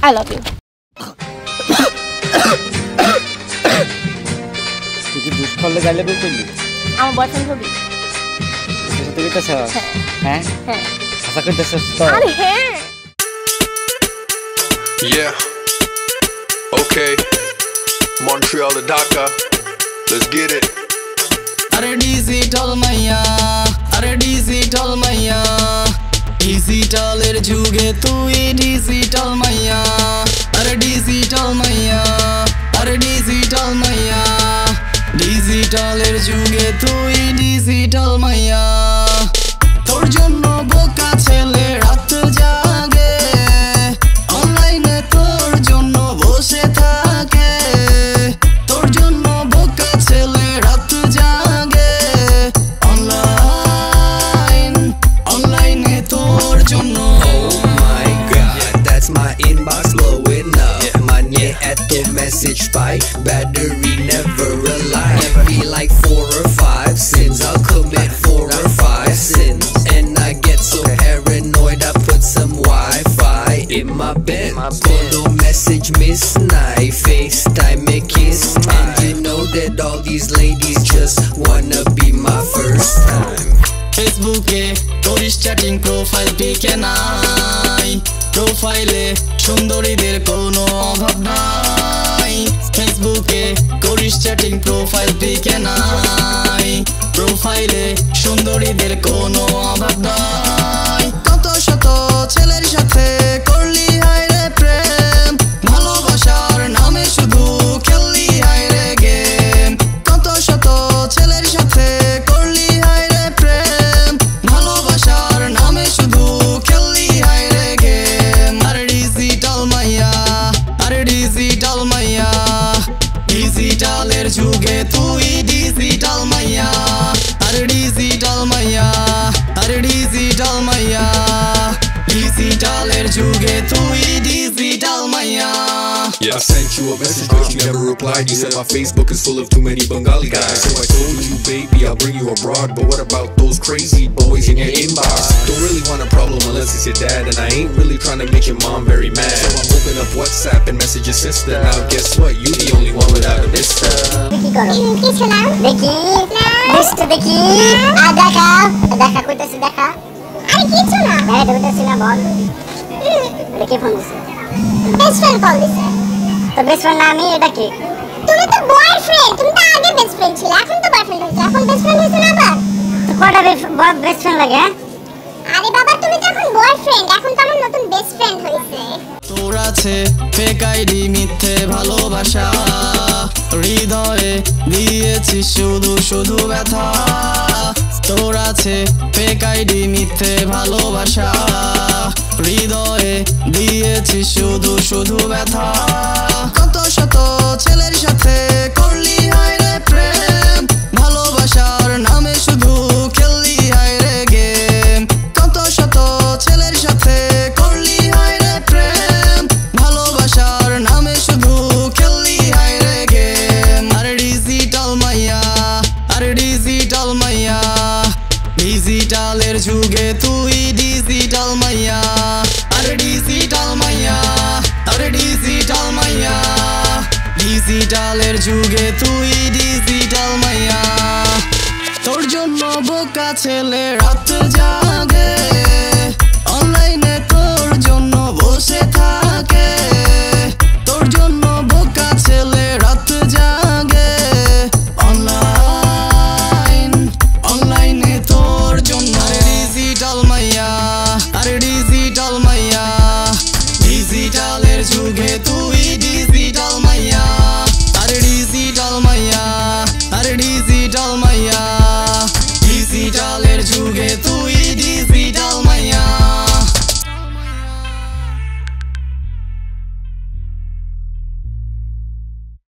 I love you. তুই কি দুধ খাওয়ালে গাইলে বের করলি? আমার বয়ফ্রেন্ড হবি? তুই তো স্যার হ্যাঁ হ্যাঁ আশা করতেছিস তো? আরে হ্যাঁ Yeah. Okay. Montreal to Dhaka. Let's get it. Are digital maya, are digital maya. Digital er juge tui digital maya. Are digital maya, are digital maya. Digital er juge tui digital maya. Tor jonno boka chele rat jage. Online e tor jonno boshe thake. Tor jonno boka chele rat jage. Online e tor jonno. Oh my god, that's my inbox blowing up. Money at the message spike, battery never alive. Every like 4 or 5 sins, I'll commit 4 or 5 sins. And I get so paranoid, I put some Wi-Fi in my bed. Photo message miss night, FaceTime me kiss. And you know that all these ladies just wanna be my first time. Facebook e korish chatting profile pic e nai. Profile e সুন্দরীদের কোনো অভাব নাই। Facebook e korish chatting profile pic e nai. Profile e সুন্দরীদের কোনো অভাব নাই। কত শত ছেলের সাথে করলি হায় রে প্রেম, ভালোবাসার নামে শুধু খেললি হায় রে গেম। কত শত ছেলের সাথে করলি হায় রে প্রেম, ভালোবাসার নামে শুধু খেললি হায় রে গেম। আর ডিজিটাল মাইয়া, আর ডিজিটাল মাইয়া। ডিজিটালের যুগে তুই ডিজিটাল মাইয়া। আর ডিজিটাল মাইয়া, আর ডিজিটাল মাইয়া। ডিজিটালের যুগে তুই ডিজিটাল মাইয়া। Yeah, I sent you a message, but you never replied. You said my Facebook is full of too many Bengali guys. So I told you, baby, I'll bring you abroad. But what about those crazy boys in your inbox? Don't really want a problem unless it's your dad. And I ain't really trying to make your mom very mad. So I'm open up WhatsApp and message your sister. Now guess what? You the only one without a mister. কিছু না দেখি মিষ্টি দেখি দেখা দেখা কইতাছি দেখা আরে কিছু না দেখা কইতাছি না বল দেখে ফোন দিছে বেস্ট ফ্রেন্ড কল দিছে তো বেস্ট ফ্রেন্ড না আমি এটা কি তুমি তো বয়ফ্রেন্ড তুমি তো আগে বেস্ট ফ্রেন্ড ছিলে এখন তো বয়ফ্রেন্ড হইছো এখন বেস্ট ফ্রেন্ড হইছো না আবার তো কোটা বেস্ট ফ্রেন্ড লাগে আরে বাবা তুমি তো এখন বয়ফ্রেন্ড এখন তো আমার নতুন বেস্ট ফ্রেন্ড হইছে তোর আছে ফেক আইডি মিথ্যে ভালোবাসা হৃদয়ে দিয়েছিস শুধু শুধু ব্যথা তোর আছে ফেক আইডি মিথ্যে ভালোবাসা হৃদয়ে দিয়েছিস শুধু শুধু ব্যথা কত শত ছেলের সাথে করলি হায় রে প্রেম ভালোবাসার নামে শুধু খেললি হায় রে গেম কত শত ছেলের সাথে করলি হায় রে প্রেম ভালোবাসার নামে শুধু খেললি হায় রে গেম আর ডিজিটাল মাইয়া আর ডিজিটাল মাইয়া ডিজিটালের যুগে তুই ডিজিটাল মাইয়া আর ডিজিটাল মাইয়া আর ডিজিটাল মাইয়া ডিজিটালের যুগে তুই ডিজিটাল মাইয়া তোর জন্য বোকা ছেলে রাত জাগে